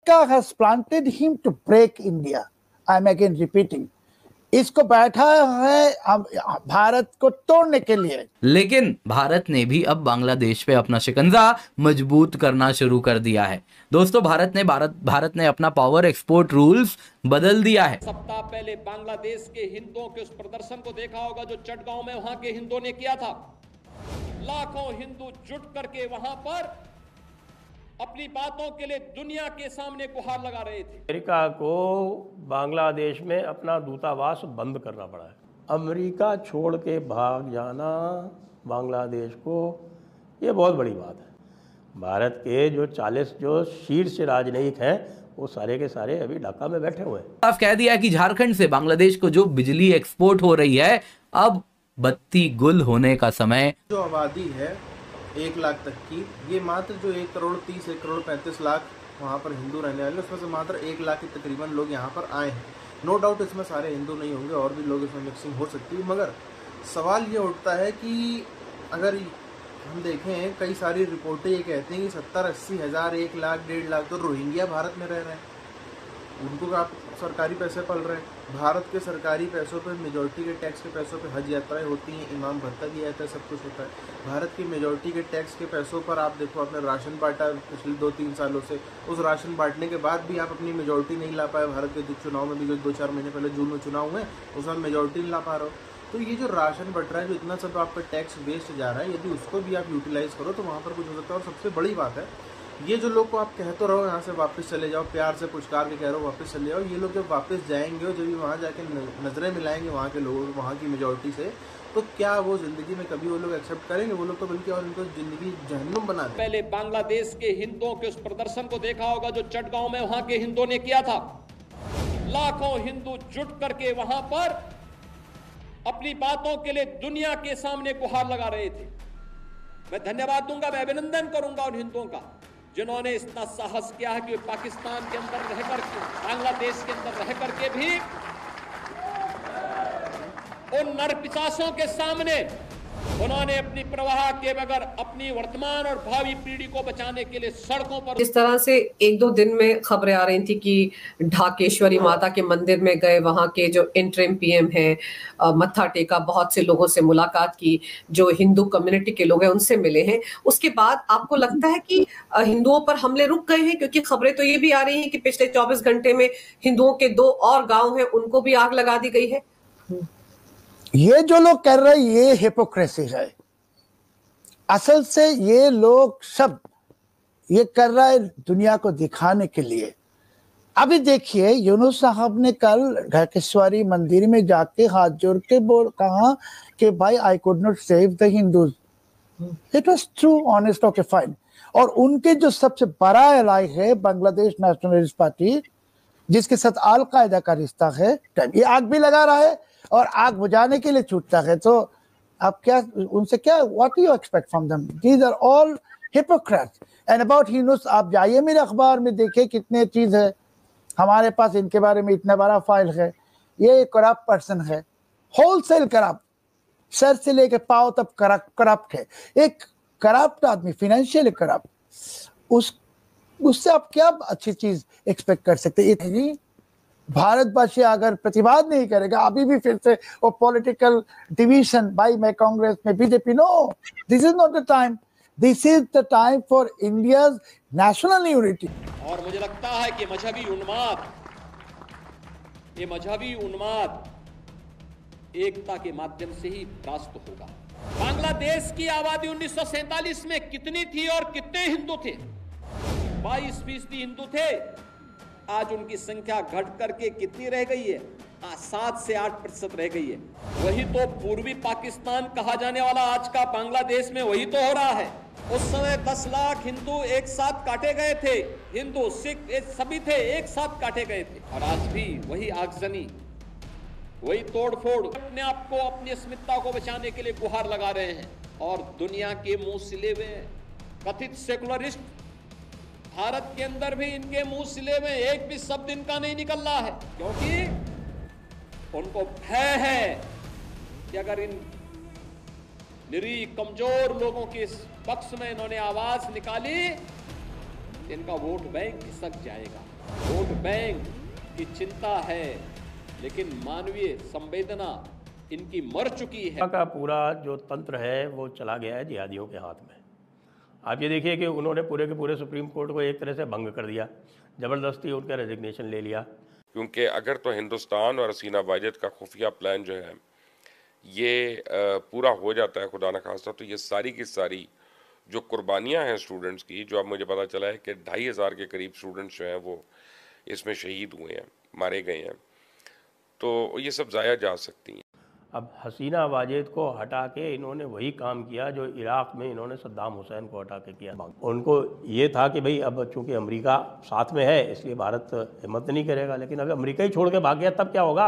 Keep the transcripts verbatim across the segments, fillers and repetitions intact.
has planted him to break India. I'm again repeating. इसको बैठा है भारत को तोड़ने के लिए। लेकिन भारत ने भी अब बांग्लादेश पे अपना शिकंजा मजबूत करना शुरू कर दिया है। दोस्तों, भारत ने भारत भारत ने अपना पावर एक्सपोर्ट रूल्स बदल दिया है। सप्ताह पहले बांग्लादेश के हिंदुओं के उस प्रदर्शन को देखा होगा जो चटगांव में वहां के हिंदुओं ने किया था। लाखों हिंदू जुट करके वहां पर अपनी बातों के लिए दुनिया के सामने गुहार लगा रहे थे। अमेरिका को बांग्लादेश में अपना दूतावास बंद करना पड़ा है। अमेरिका छोड़ के भाग जाना बांग्लादेश को, ये बहुत बड़ी बात है। भारत के जो चालीस जो शीर्ष राजनयिक हैं वो सारे के सारे अभी ढाका में बैठे हुए हैं। साफ कह दिया कि झारखंड से बांग्लादेश को जो बिजली एक्सपोर्ट हो रही है, अब बत्ती गुल होने का समय। जो आबादी है एक लाख तक की, ये मात्र जो एक करोड़ तीस एक करोड़ पैंतीस लाख वहाँ पर हिंदू रहने वाले, उसमें से मात्र एक लाख के तकरीबन लोग यहाँ पर आए हैं। नो डाउट इसमें सारे हिंदू नहीं होंगे, और भी लोग इसमें मिक्सिंग हो सकती है। मगर सवाल ये उठता है कि अगर हम देखें, कई सारी रिपोर्टें ये कहती हैं कि सत्तर अस्सी हज़ार एक लाख डेढ़ लाख तो रोहिंग्या भारत में रह रहे हैं, उनको आप सरकारी पैसे पल रहे हैं। भारत के सरकारी पैसों पर, मेजॉरिटी के टैक्स के पैसों पर हज यात्राएं होती हैं, इमाम भत्ता दिया जाता है, सब कुछ होता है। भारत की मेजॉरिटी के टैक्स के पैसों पर आप देखो, आपने राशन बांटा पिछले दो तीन सालों से, उस राशन बांटने के बाद भी आप अपनी मेजॉरिटी नहीं ला पाए। भारत के चुनाव में भी जो दो चार महीने पहले जून में चुनाव हुए, उसमें मेजॉरिटी नहीं ला पा रहे हो। तो ये जो राशन बट रहा है, जो इतना सब आपका टैक्स वेस्ट जा रहा है, यदि उसको भी आप यूटिलाइज करो तो वहाँ पर कुछ हो सकता है। और सबसे बड़ी बात है, ये जो लोग को आप कह तो रहो यहाँ से वापस चले जाओ, प्यार से पुचकार के कह रहे हो वापस चले जाओ, ये लोग जब वापस जाएंगे और जब भी वहाँ जाके नजरें मिलाएंगे वहाँ के लोगों, वहाँ की मेजॉरिटी से, तो क्या वो जिंदगी में कभी वो लोग एक्सेप्ट करेंगे? वो लोग तो बल्कि और इनको जिंदगी जहन्नुम बना दें। पहले बांग्लादेश के हिंदुओं के उस प्रदर्शन को देखा होगा जो चटगांव में वहाँ के हिंदुओं ने किया था। लाखों हिंदू जुट करके वहां पर अपनी बातों के लिए दुनिया के सामने गुहार लगा रहे थे। मैं धन्यवाद दूंगा, मैं अभिनंदन करूंगा उन हिंदुओं का जिन्होंने इतना साहस किया है कि पाकिस्तान के अंदर रहकर, बांग्लादेश के अंदर रह करके भी उन नरपिशाचों के सामने उन्होंने अपनी प्रवाह के बगैर अपनी वर्तमान और भावी पीढ़ी को बचाने के लिए सड़कों पर। इस तरह से एक दो दिन में खबरें आ रही थी कि ढाकेश्वरी माता के मंदिर में गए, वहां के जो इंटरिम पीएम हैं, मत्था टेका, बहुत से लोगों से मुलाकात की, जो हिंदू कम्युनिटी के लोग हैं उनसे मिले हैं। उसके बाद आपको लगता है कि हिंदुओं पर हमले रुक गए हैं? क्योंकि खबरें तो ये भी आ रही हैं कि पिछले चौबीस घंटे में हिंदुओं के दो और गाँव हैं, उनको भी आग लगा दी गई है। ये जो लोग कर रहे हैं ये हिपोक्रेसी है। असल से ये लोग सब ये कर रहा है दुनिया को दिखाने के लिए। अभी देखिए, यूनुस साहब ने कल ढाकेश्वरी मंदिर में जाके हाथ जोड़ के बोल कहा कि भाई I could not save the Hindus. It was true, honest, okay, fine. और उनके जो सबसे बड़ा एलाई है बांग्लादेश नेशनलिस्ट पार्टी, जिसके साथ अल कायदा का रिश्ता है, ये आग भी लगा रहा है और आग बुझाने के लिए छूटता है। तो आप क्या उनसे क्या, what do you expect from them? These are all hypocrites. And about Hindus, आप जाइए मेरे अखबार में, देखिए कितने चीज है हमारे पास इनके बारे में, इतना बड़ा फाइल है। ये करप्ट पर्सन है, होलसेल करप्ट, सर से लेके पाव तक करप्ट है। एक करप्ट आदमी, फाइनेंशियल करप्ट, उस उससे आप क्या अच्छी चीज एक्सपेक्ट कर सकते हैं? भारतवासी अगर प्रतिवाद नहीं करेगा, अभी भी फिर से वो पॉलिटिकल डिवीजन, भाई मैं कांग्रेस में BJP, no, this is not the time. This is the time for India's national unity. और मुझे लगता है कि मजहबी उन्माद, ये मजहबी उन्माद एकता के माध्यम से ही परास्त होगा। बांग्लादेश की आबादी उन्नीस सौ सैंतालीस में कितनी थी और कितने हिंदू थे? बाईस फीसदी हिंदू थे। आज उनकी संख्या घट करके कितनी रह गई है? सात से आठ प्रतिशत रह गई है। वही तो पूर्वी पाकिस्तान कहा जाने वाला आज का बांग्लादेश में वही तो हो रहा है। उस समय दस लाख हिंदू एक साथ काटे गए थे, हिंदू सिख सभी थे, एक साथ काटे गए थे। और आज भी वही आगजनी, वही तोड़फोड़, अपने आप को, अपनी अस्मिता को बचाने के लिए गुहार लगा रहे हैं। और दुनिया के मुंह सिले हुए कथित सेकुलरिस्ट भारत के अंदर भी इनके मुंह सिले में एक भी शब्द इनका नहीं निकल रहा है, क्योंकि उनको भय है कि अगर इन निरीह कमजोर लोगों के पक्ष में इन्होंने आवाज निकाली इनका वोट बैंक खिसक जाएगा। वोट बैंक की चिंता है, लेकिन मानवीय संवेदना इनकी मर चुकी है। का पूरा जो तंत्र है वो चला गया है जिहादियों के हाथ में। आप ये देखिए कि उन्होंने पूरे के पूरे सुप्रीम कोर्ट को एक तरह से भंग कर दिया, ज़बरदस्ती उनका रेजिग्नेशन ले लिया। क्योंकि अगर तो हिंदुस्तान और हसीना वाजिद का खुफिया प्लान जो है ये पूरा हो जाता है खुदा न खास्ता, तो ये सारी की सारी जो कुर्बानियां हैं स्टूडेंट्स की, जो अब मुझे पता चला है कि ढाई हज़ार के करीब स्टूडेंट्स जो हैं वो इसमें शहीद हुए हैं, मारे गए हैं, तो ये सब ज़ाया जा सकती हैं। अब हसीना वाजिद को हटा के इन्होंने वही काम किया जो इराक़ में इन्होंने सद्दाम हुसैन को हटा के किया। उनको ये था कि भाई अब चूँकि अमेरिका साथ में है इसलिए भारत हिम्मत नहीं करेगा, लेकिन अगर अमेरिका ही छोड़ के भाग गया तब क्या होगा?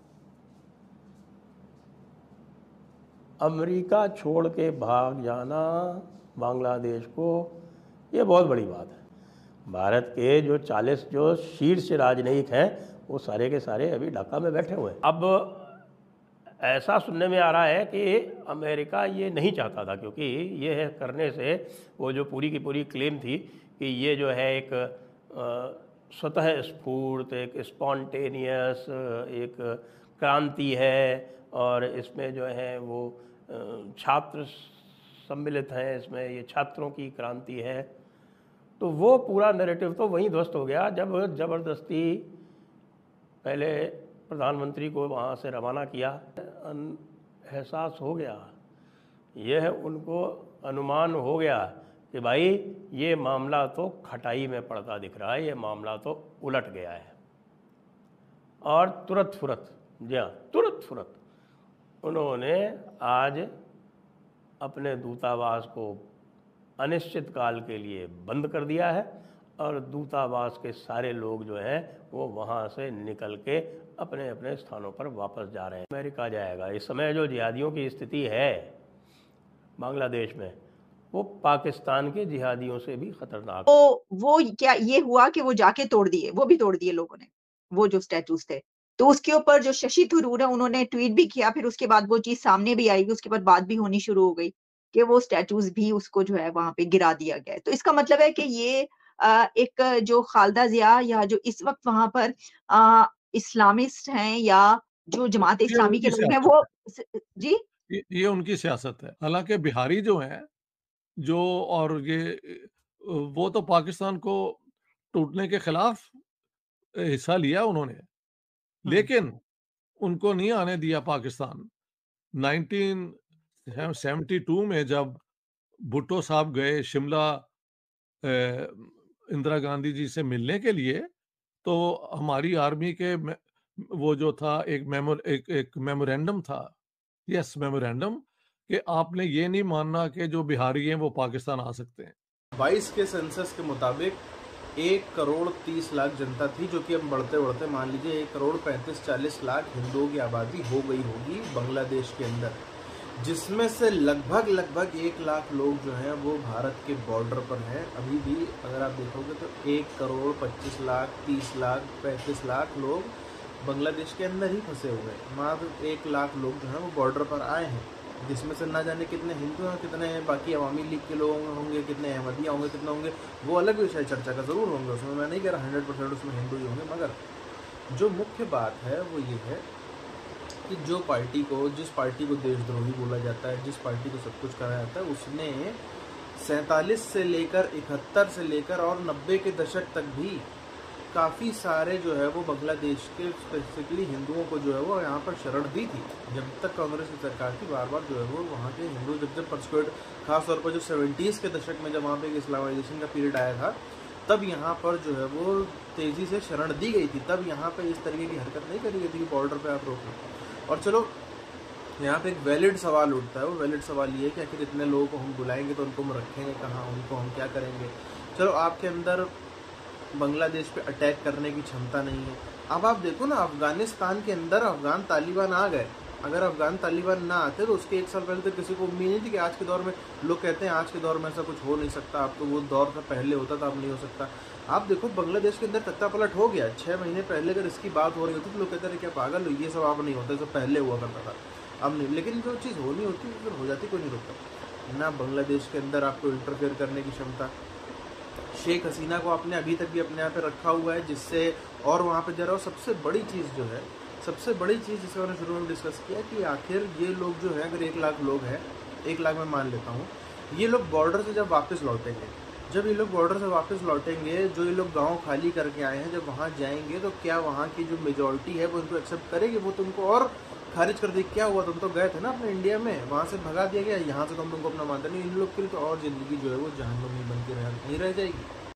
अमेरिका छोड़ के भाग जाना बांग्लादेश को, ये बहुत बड़ी बात है। भारत के जो चालीस जो शीर्ष राजनयिक हैं वो सारे के सारे अभी ढाका में बैठे हुए हैं। अब ऐसा सुनने में आ रहा है कि अमेरिका ये नहीं चाहता था, क्योंकि ये है करने से वो जो पूरी की पूरी क्लेम थी कि ये जो है एक स्वतः स्फूर्त, एक स्पॉन्टेनियस एक क्रांति है और इसमें जो है वो छात्र सम्मिलित हैं, इसमें ये छात्रों की क्रांति है, तो वो पूरा नैरेटिव तो वहीं ध्वस्त हो गया जब ज़बरदस्ती पहले प्रधानमंत्री को वहाँ से रवाना किया। एहसास हो गया, यह उनको अनुमान हो गया कि भाई ये मामला तो खटाई में पड़ता दिख रहा है, ये मामला तो उलट गया है। और तुरंत फुरत, जी हाँ तुरंत फुरत उन्होंने आज अपने दूतावास को अनिश्चित काल के लिए बंद कर दिया है और दूतावास के सारे लोग जो हैं वो वहाँ से निकल के अपने अपने स्थानों पर वापस जा रहे हैं। अमेरिका जाएगा। इस समय जो जिहादियों की स्थिति है बांग्लादेश में वो पाकिस्तान के जिहादियों से भी खतरनाक। तो वो क्या ये हुआ कि वो जाके तोड़ दिए, वो भी तोड़ दिए लोगों ने, वो जो स्टैचूज थे। तो उसके ऊपर जो शशि थरूर है उन्होंने ट्वीट भी किया, फिर उसके बाद वो चीज सामने भी आएगी, उसके बाद बात भी होनी शुरू हो गई कि वो स्टैचूज भी उसको जो है वहां पे गिरा दिया गया। तो इसका मतलब है कि ये एक जो खालिदा जिया या जो इस वक्त वहां पर इस्लामिस्ट हैं या जो जमात इस्लामी के लोग हैं वो जी ये, ये उनकी सियासत है। हालांकि बिहारी जो हैं जो और ये वो तो पाकिस्तान को टूटने के खिलाफ हिस्सा लिया उन्होंने, लेकिन उनको नहीं आने दिया पाकिस्तान। नाइनटीन सेवेंटी टू में जब भुट्टो साहब गए शिमला इंदिरा गांधी जी से मिलने के लिए, तो हमारी आर्मी के वो जो था एक मेमोर एक एक मेमोरेंडम था, यस मेमोरेंडम, कि आपने ये नहीं मानना कि जो बिहारी हैं वो पाकिस्तान आ सकते हैं। बाईस के सेंसस के मुताबिक एक करोड़ तीस लाख जनता थी, जो कि अब बढ़ते बढ़ते मान लीजिए एक करोड़ पैंतीस चालीस लाख हिंदुओं की आबादी हो गई होगी बांग्लादेश के अंदर, जिसमें से लगभग लगभग एक लाख लोग जो हैं वो भारत के बॉर्डर पर हैं। अभी भी अगर आप देखोगे तो एक करोड़ पच्चीस लाख तीस लाख पैंतीस लाख लोग बांग्लादेश के अंदर ही फंसे हुए हैं। मात्र एक लाख लोग जो हैं वो बॉर्डर पर आए हैं, जिसमें से ना जाने कितने हिंदू हैं, कितने बाकी अवामी लीग के लोग होंगे, कितने अहमदिया होंगे, कितने होंगे, वो अलग विषय चर्चा का ज़रूर होंगे। उसमें मैं नहीं कह रहा हंड्रेड परसेंट उसमें हिंदू ही होंगे, मगर जो मुख्य बात है वो ये है कि जो पार्टी को जिस पार्टी को देशद्रोही बोला जाता है, जिस पार्टी को सब कुछ कहा जाता है, उसने सैंतालीस से लेकर इकहत्तर से लेकर और नब्बे के दशक तक भी काफ़ी सारे जो है वो बांग्लादेश के स्पेसिफिकली हिंदुओं को जो है वो यहाँ पर शरण दी थी। जब तक कांग्रेस की सरकार थी, बार बार जो है वो वहाँ के हिंदू जब जब परसिक्यूट, खासतौर पर जो सेवेंटीज़ के दशक में जब वहाँ पे इस्लामाइजेशन का पीरियड आया था, तब यहाँ पर जो है वो तेज़ी से शरण दी गई थी। तब यहाँ पर इस तरीके की हरकत नहीं करी गई थी कि बॉर्डर पर आप रोकें। और चलो यहाँ पे एक वैलिड सवाल उठता है, वो वैलिड सवाल ये है कि आखिर इतने लोगों को हम बुलाएंगे तो उनको हम रखेंगे कहाँ, उनको हम क्या करेंगे। चलो आपके अंदर बांग्लादेश पे अटैक करने की क्षमता नहीं है। अब आप देखो ना, अफगानिस्तान के अंदर अफगान तालिबान आ गए। अगर अफगान तालिबान ना आते तो उसके एक साल पहले तो किसी को उम्मीद नहीं थी कि आज के दौर में, लोग कहते हैं आज के दौर में ऐसा कुछ हो नहीं सकता, अब तो वो दौर था पहले होता था, अब नहीं हो सकता। आप देखो बांग्लादेश के अंदर तख्ता पलट हो गया। छः महीने पहले अगर इसकी बात हो रही होती तो लोग कहते रहे क्या पागल हो, ये सब आप नहीं होता, सब पहले हुआ करता था, अब नहीं। लेकिन जो चीज़ होनी होती है फिर हो जाती, कोई नहीं रुकता ना। बांग्लादेश के अंदर आपको इंटरफेयर करने की क्षमता, शेख हसीना को आपने अभी तक भी अपने यहाँ पे रखा हुआ है, जिससे और वहाँ पे जा रहा हो। सबसे बड़ी चीज़ जो है, सबसे बड़ी चीज़ जिसको मैंने शुरू में डिस्कस किया कि आखिर ये लोग जो है, अगर एक लाख लोग हैं, एक लाख मैं मान लेता हूँ, ये लोग बॉर्डर से जब वापस लौटेंगे, जब ये लोग बॉर्डर से वापस लौटेंगे, जो ये लोग गांव खाली करके आए हैं, जब वहाँ जाएंगे तो क्या वहाँ की जो मेजॉरिटी है वो इनको एक्सेप्ट करेगी? वो तुमको और खारिज कर दी। क्या हुआ, तुम तो गए थे ना अपने इंडिया में, वहाँ से भगा दिया गया, यहाँ से तुम तुमको अपना मानते नहीं। इन लोग के लिए तो और ज़िंदगी जो है वो जहन्नुमी बन के रह नहीं रह जाएगी।